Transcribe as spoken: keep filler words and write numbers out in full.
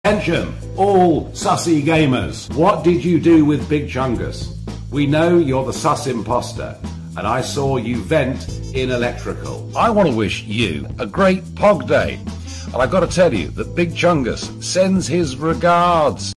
Attention, all sussy gamers. What did you do with Big Chungus? We know you're the sus imposter, and I saw you vent in electrical. I want to wish you a great Pog Day, and I've got to tell you that Big Chungus sends his regards.